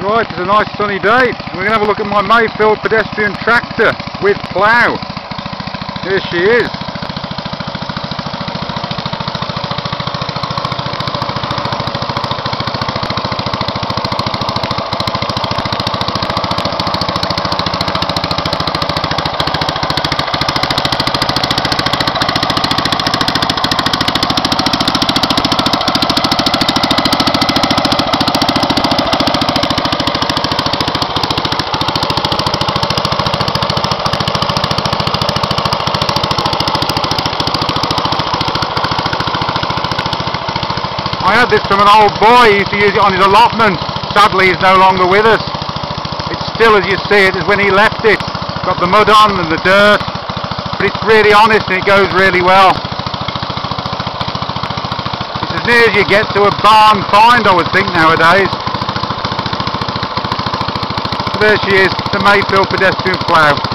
Right, it's a nice sunny day. We're going to have a look at my Mayfield pedestrian tractor with plough. Here she is. I had this from an old boy. He used to use it on his allotment. Sadly, he's no longer with us. It's still as you see it as when he left it. Got the mud on and the dirt, but it's really honest and it goes really well. It's as near as you get to a barn find, I would think, nowadays. So there she is, the Mayfield pedestrian plough.